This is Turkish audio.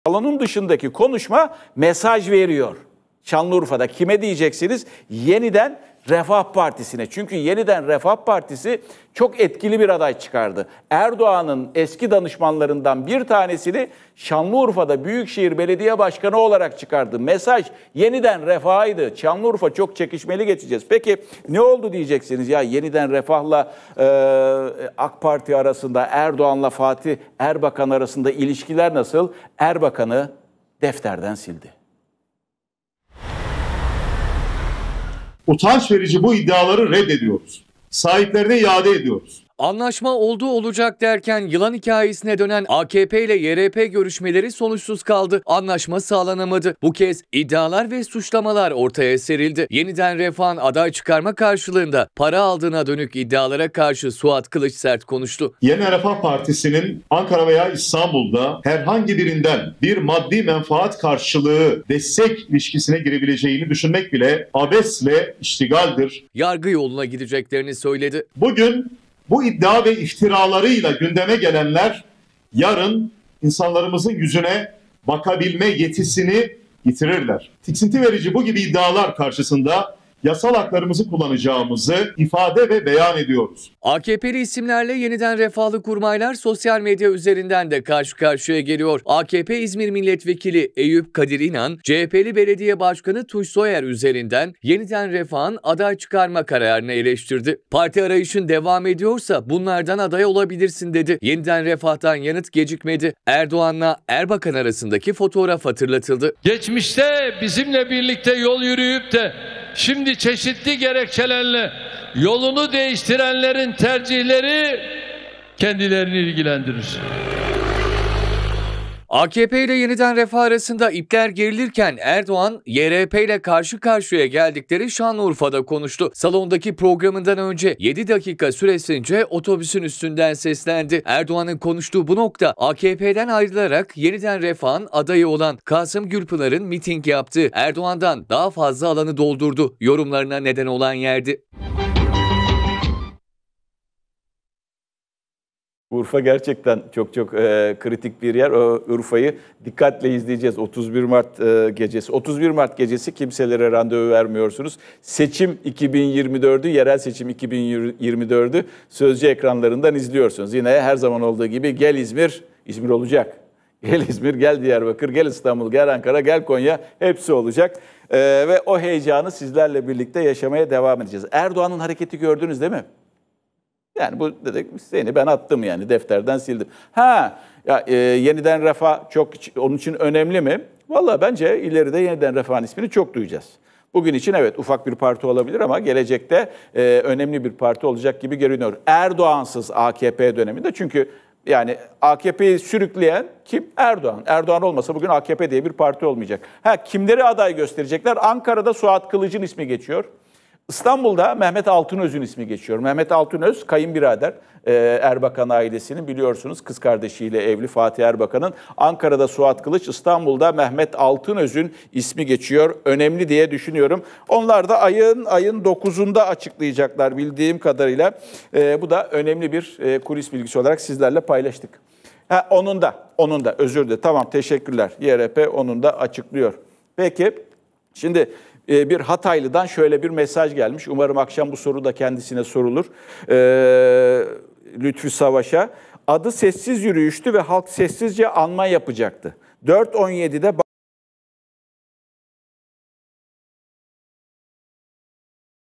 Salonun dışındaki konuşma mesaj veriyor. Şanlıurfa'da kime diyeceksiniz? Yeniden Refah Partisi'ne. Çünkü Yeniden Refah Partisi çok etkili bir aday çıkardı. Erdoğan'ın eski danışmanlarından bir tanesini Şanlıurfa'da Büyükşehir Belediye Başkanı olarak çıkardı. Mesaj Yeniden Refah'ydı. Şanlıurfa çok çekişmeli geçeceğiz. Peki ne oldu diyeceksiniz? Ya Yeniden Refah'la AK Parti arasında, Erdoğan'la Fatih Erbakan arasında ilişkiler nasıl? Erbakan'ı defterden sildi. Utanç verici bu iddiaları reddediyoruz. Sahiplerine iade ediyoruz. Anlaşma oldu olacak derken yılan hikayesine dönen AKP ile YRP görüşmeleri sonuçsuz kaldı. Anlaşma sağlanamadı. Bu kez iddialar ve suçlamalar ortaya serildi. Yeniden Refah'ın aday çıkarma karşılığında para aldığına dönük iddialara karşı Suat Kılıç sert konuştu. Yeniden Refah Partisi'nin Ankara veya İstanbul'da herhangi birinden bir maddi menfaat karşılığı destek ilişkisine girebileceğini düşünmek bile abesle iştigaldir. Yargı yoluna gideceklerini söyledi. Bugün bu iddia ve iftiralarıyla gündeme gelenler yarın insanlarımızın yüzüne bakabilme yetisini yitirirler. Tiksinti verici bu gibi iddialar karşısında yasal haklarımızı kullanacağımızı ifade ve beyan ediyoruz. AKP'li isimlerle Yeniden Refahlı kurmaylar sosyal medya üzerinden de karşı karşıya geliyor. AKP İzmir Milletvekili Eyüp Kadir İnan, CHP'li Belediye Başkanı Tunç Soyer üzerinden Yeniden Refah'ın aday çıkarma kararını eleştirdi. Parti arayışın devam ediyorsa bunlardan aday olabilirsin dedi. Yeniden Refah'tan yanıt gecikmedi. Erdoğan'la Erbakan arasındaki fotoğraf hatırlatıldı. Geçmişte bizimle birlikte yol yürüyüp de şimdi çeşitli gerekçelerle yolunu değiştirenlerin tercihleri kendilerini ilgilendirir. AKP ile Yeniden Refah arasında ipler gerilirken Erdoğan, YRP ile karşı karşıya geldikleri Şanlıurfa'da konuştu. Salondaki programından önce 7 dakika süresince otobüsün üstünden seslendi. Erdoğan'ın konuştuğu bu nokta AKP'den ayrılarak Yeniden Refah'ın adayı olan Kasım Gürpınar'ın miting yaptığı Erdoğan'dan daha fazla alanı doldurdu yorumlarına neden olan yerdi. Urfa gerçekten çok kritik bir yer. O Urfa'yı dikkatle izleyeceğiz. 31 Mart gecesi. 31 Mart gecesi kimselere randevu vermiyorsunuz. Seçim 2024'ü, yerel seçim 2024'ü Sözcü ekranlarından izliyorsunuz. Yine her zaman olduğu gibi gel İzmir, İzmir olacak. Gel İzmir, gel Diyarbakır, gel İstanbul, gel Ankara, gel Konya, hepsi olacak. Ve o heyecanı sizlerle birlikte yaşamaya devam edeceğiz. Erdoğan'ın hareketi gördünüz değil mi? Yani bu dedik, seni ben attım yani defterden sildim. Yeniden Refah çok onun için önemli mi? Vallahi bence ileride Yeniden Refah'ın ismini çok duyacağız. Bugün için evet ufak bir parti olabilir ama gelecekte önemli bir parti olacak gibi görünüyor. Erdoğansız AKP döneminde çünkü yani AKP'yi sürükleyen kim? Erdoğan. Erdoğan olmasa bugün AKP diye bir parti olmayacak. Kimleri aday gösterecekler? Ankara'da Suat Kılıç'ın ismi geçiyor. İstanbul'da Mehmet Altınöz'ün ismi geçiyor. Mehmet Altınöz kayınbirader Erbakan ailesinin biliyorsunuz kız kardeşiyle evli Fatih Erbakan'ın. Ankara'da Suat Kılıç, İstanbul'da Mehmet Altınöz'ün ismi geçiyor. Önemli diye düşünüyorum. Onlar da ayın 9'unda açıklayacaklar bildiğim kadarıyla. Bu da önemli bir kulis bilgisi olarak sizlerle paylaştık. Onun da özür dilerim. Tamam teşekkürler. YRP onun da açıklıyor. Peki şimdi bir Hataylı'dan şöyle bir mesaj gelmiş. Umarım akşam bu soru da kendisine sorulur. Lütfü Savaş'a. Adı sessiz yürüyüştü ve halk sessizce anma yapacaktı. 4.17'de